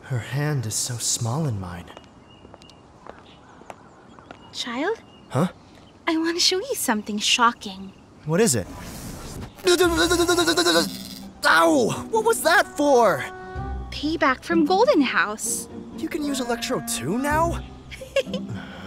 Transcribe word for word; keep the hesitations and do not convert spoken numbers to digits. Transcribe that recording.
Her hand is so small in mine. Child? Huh? I want to show you something shocking. What is it? Ow! What was that for? Payback from Golden House. You can use Electro too now?